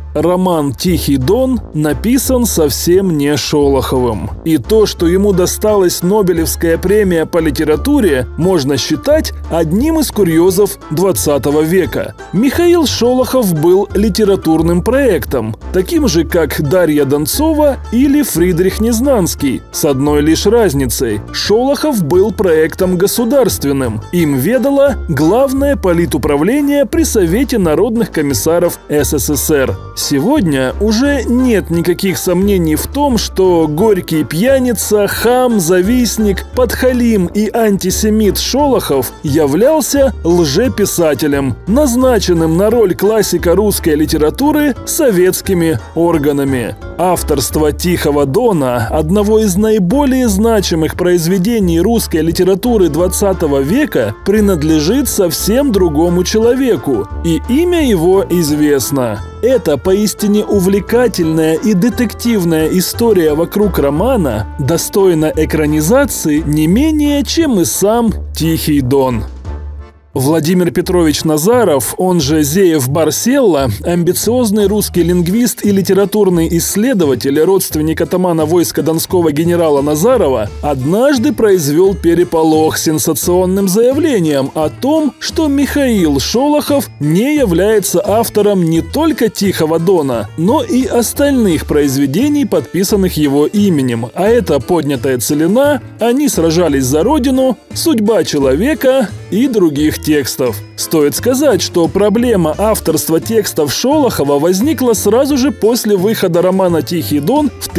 Роман «Тихий Дон» написан совсем не Шолоховым. И то, что ему досталась Нобелевская премия по литературе, можно считать одним из курьезов 20 века. Михаил Шолохов был литературным проектом, таким же, как Дарья Донцова или Фридрих Незнанский, с одной лишь разницей. Шолохов был проектом государственным. Им ведало Главное политуправление при Совете народных комиссаров СССР. Сегодня уже нет никаких сомнений в том, что горький пьяница, хам, завистник, подхалим и антисемит Шолохов являлся лжеписателем, назначенным на роль классика русской литературы советскими органами. Авторство «Тихого Дона», одного из наиболее значимых произведений русской литературы 20 века, принадлежит совсем другому человеку, и имя его известно. Это поистине увлекательная и детективная история вокруг романа достойна экранизации не менее, чем и сам «Тихий Дон». Владимир Петрович Назаров, он же Зеев Барселла, амбициозный русский лингвист и литературный исследователь, родственник атамана войска Донского генерала Назарова, однажды произвел переполох сенсационным заявлением о том, что Михаил Шолохов не является автором не только «Тихого Дона», но и остальных произведений, подписанных его именем. А это «Поднятая целина», «Они сражались за родину», «Судьба человека» и других текстов. Стоит сказать, что проблема авторства текстов Шолохова возникла сразу же после выхода романа «Тихий Дон» в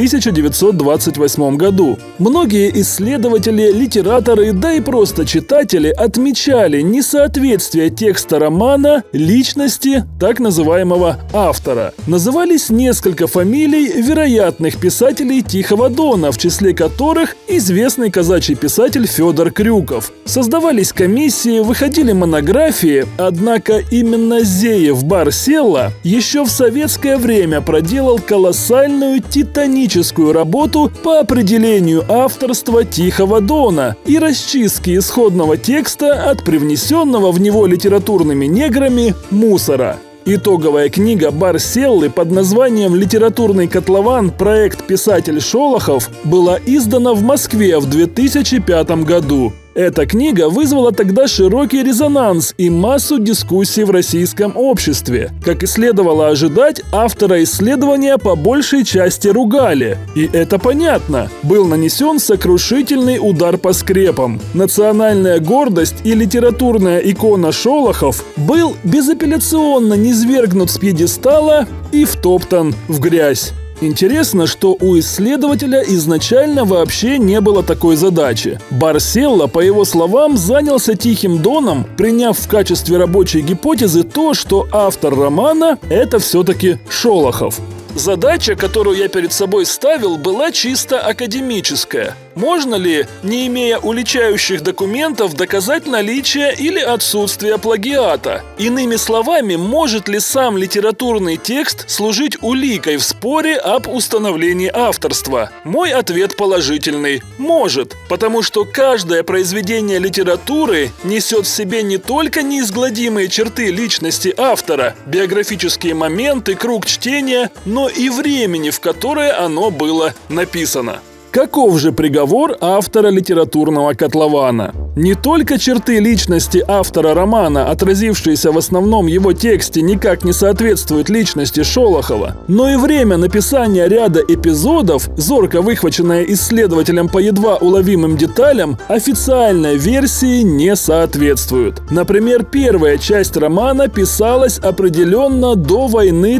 1928 году. Многие исследователи, литераторы, да и просто читатели отмечали несоответствие текста романа личности так называемого автора. Назывались несколько фамилий вероятных писателей «Тихого Дона», в числе которых известный казачий писатель Федор Крюков. Создавались комиссии, выходили монографии, однако именно Зеев Барселла еще в советское время проделал колоссальную титаническую работу по определению авторства «Тихого Дона» и расчистке исходного текста от привнесенного в него литературными неграми мусора. Итоговая книга Барселлы под названием «Литературный котлован. Проект писатель Шолохов» была издана в Москве в 2005 году. Эта книга вызвала тогда широкий резонанс и массу дискуссий в российском обществе. Как и следовало ожидать, автора исследования по большей части ругали. И это понятно. Был нанесен сокрушительный удар по скрепам. Национальная гордость и литературная икона Шолохов был безапелляционно низвергнут с пьедестала и втоптан в грязь. Интересно, что у исследователя изначально вообще не было такой задачи. Барселла, по его словам, занялся «Тихим Доном», приняв в качестве рабочей гипотезы то, что автор романа – это все-таки Шолохов. Задача, которую я перед собой ставил, была чисто академическая. Можно ли, не имея уличающих документов, доказать наличие или отсутствие плагиата? Иными словами, может ли сам литературный текст служить уликой в споре об установлении авторства? Мой ответ положительный – может, потому что каждое произведение литературы несет в себе не только неизгладимые черты личности автора, биографические моменты, круг чтения, но и времени, в которое оно было написано. Каков же приговор автора литературного котлована? Не только черты личности автора романа, отразившиеся в основном его тексте, никак не соответствуют личности Шолохова, но и время написания ряда эпизодов, зорко выхваченное исследователем по едва уловимым деталям, официальной версии не соответствуют. Например, первая часть романа писалась определенно до войны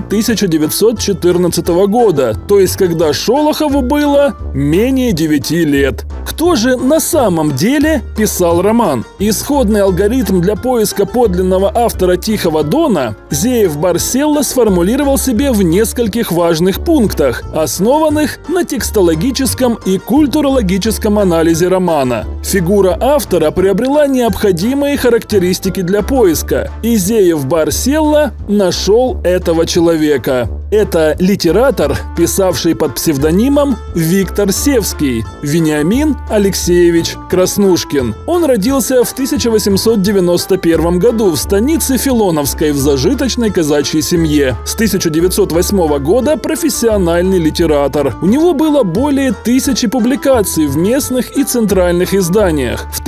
1914 года, то есть когда Шолохову было менее 9 лет. Кто же на самом деле писал роман? Исходный алгоритм для поиска подлинного автора «Тихого Дона» Зеев Барселла сформулировал себе в нескольких важных пунктах, основанных на текстологическом и культурологическом анализе романа. Фигура автора приобрела необходимые характеристики для поиска, и Зеев Барселла нашел этого человека. Это литератор, писавший под псевдонимом Виктор Севский, Вениамин Алексеевич Краснушкин. Он родился в 1891 году в станице Филоновской в зажиточной казачьей семье. С 1908 года профессиональный литератор. У него было более 1000 публикаций в местных и центральных изданиях. В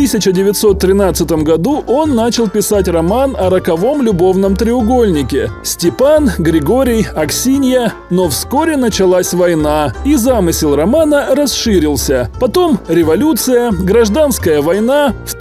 1913 году он начал писать роман о роковом любовном треугольнике – Степан, Григорий, Аксинья, но вскоре началась война, и замысел романа расширился. Потом революция, гражданская война. В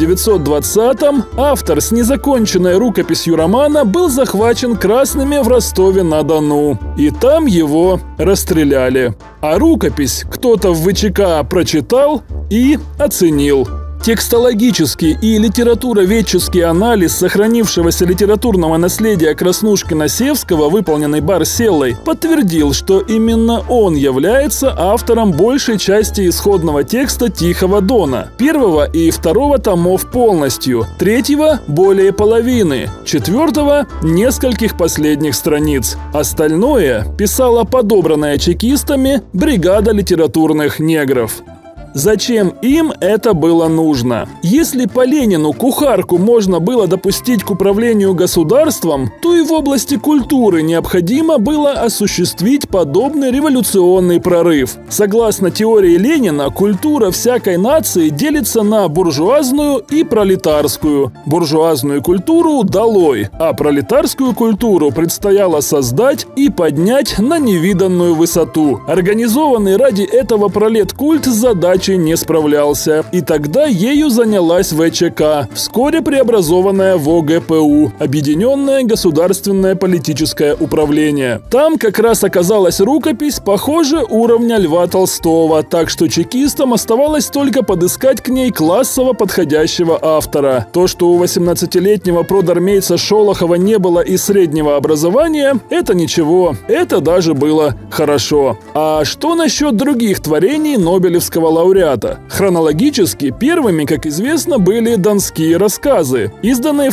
1920-м автор с незаконченной рукописью романа был захвачен красными в Ростове-на-Дону, и там его расстреляли. А рукопись кто-то в ВЧК прочитал и оценил. Текстологический и литературоведческий анализ сохранившегося литературного наследия Краснушкина-Севского, выполненный Барселлой, подтвердил, что именно он является автором большей части исходного текста «Тихого Дона», 1 и 2 томов полностью, 3 – более половины, 4 – нескольких последних страниц. Остальное писала подобранная чекистами бригада литературных негров. Зачем им это было нужно? Если по Ленину кухарку можно было допустить к управлению государством, то и в области культуры необходимо было осуществить подобный революционный прорыв. Согласно теории Ленина, культура всякой нации делится на буржуазную и пролетарскую. Буржуазную культуру долой, а пролетарскую культуру предстояло создать и поднять на невиданную высоту. Организованный ради этого пролеткульт задачей не справлялся, и тогда ею занялась ВЧК, вскоре преобразованная в ОГПУ, Объединенное государственное политическое управление. Там как раз оказалась рукопись, похоже, уровня Льва Толстого, так что чекистам оставалось только подыскать к ней классово подходящего автора. То, что у 18-летнего продармейца Шолохова не было и среднего образования, это ничего, это даже было хорошо. А что насчет других творений нобелевского лауреата? Хронологически первыми, как известно, были «Донские рассказы», изданные в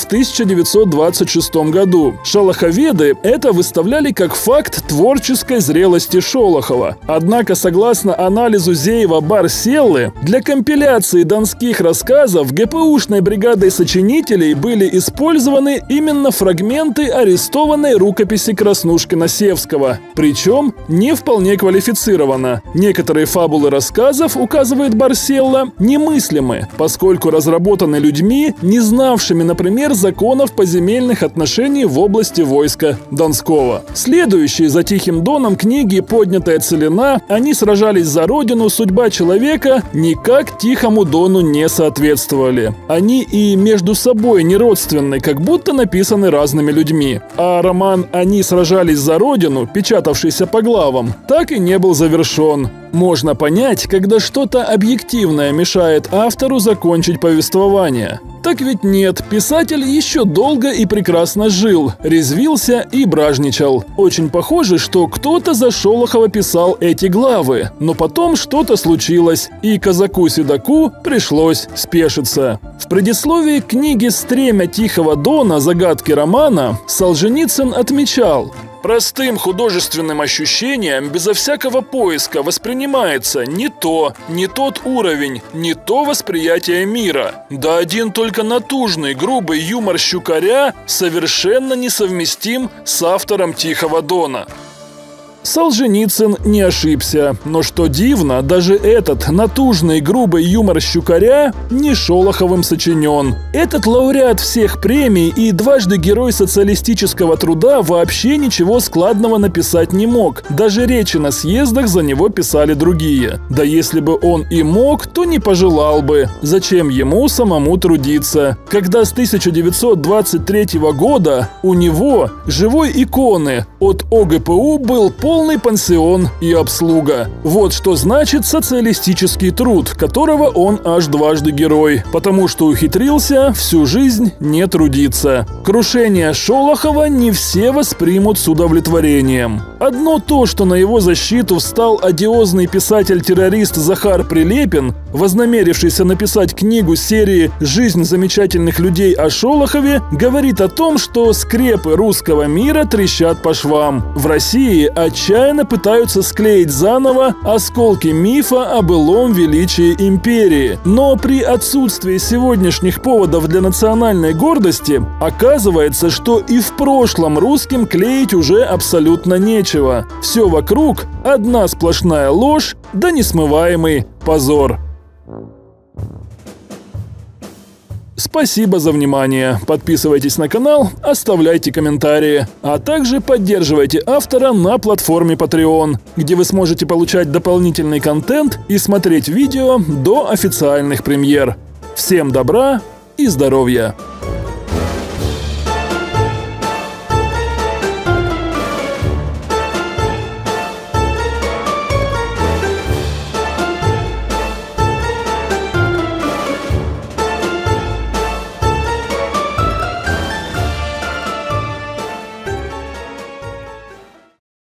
1926 году. Шолоховеды это выставляли как факт творческой зрелости Шолохова. Однако, согласно анализу Зеева-Барселлы, для компиляции «Донских рассказов» ГПУшной бригадой сочинителей были использованы именно фрагменты арестованной рукописи Краснушкина-Севского, причем не вполне квалифицированно. Некоторые фабулы рассказов, указывает Барселла, немыслимы, поскольку разработаны людьми, не знавшими, например, законов поземельных отношений в области войска Донского. Следующие за «Тихим Доном» книги «Поднятая целина», «Они сражались за родину», «Судьба человека» никак «Тихому Дону» не соответствовали. Они и между собой не родственны, как будто написаны разными людьми. А роман «Они сражались за родину», печатавшийся по главам, так и не был завершен. Можно понять, когда что-то объективное мешает автору закончить повествование. Так ведь нет, писатель еще долго и прекрасно жил, резвился и бражничал. Очень похоже, что кто-то за Шолохова писал эти главы, но потом что-то случилось, и казаку-седаку пришлось спешиться. В предисловии к книге «Стремя Тихого Дона. Загадки романа» Солженицын отмечал: простым художественным ощущением, безо всякого поиска, воспринимается не тот уровень, не то восприятие мира. Да один только натужный, грубый юмор Щукаря совершенно несовместим с автором «Тихого Дона». Солженицын не ошибся, но что дивно, даже этот натужный грубый юмор Щукаря не Шолоховым сочинен. Этот лауреат всех премий и дважды герой социалистического труда вообще ничего складного написать не мог. Даже речи на съездах за него писали другие. Да если бы он и мог, то не пожелал бы. Зачем ему самому трудиться? Когда с 1923 года у него живой иконы от ОГПУ был полный полный пансион и обслуга. Вот что значит социалистический труд, которого он аж дважды герой, потому что ухитрился всю жизнь не трудиться. Крушение Шолохова не все воспримут с удовлетворением. Одно то, что на его защиту встал одиозный писатель-террорист Захар Прилепин, вознамерившийся написать книгу серии «Жизнь замечательных людей» о Шолохове, говорит о том, что скрепы русского мира трещат по швам. В России отчаянно пытаются склеить заново осколки мифа о былом величии империи. Но при отсутствии сегодняшних поводов для национальной гордости оказывается, что и в прошлом русским клеить уже абсолютно нечего. Все вокруг – одна сплошная ложь да несмываемый позор. Спасибо за внимание. Подписывайтесь на канал, оставляйте комментарии, а также поддерживайте автора на платформе Patreon, где вы сможете получать дополнительный контент и смотреть видео до официальных премьер. Всем добра и здоровья!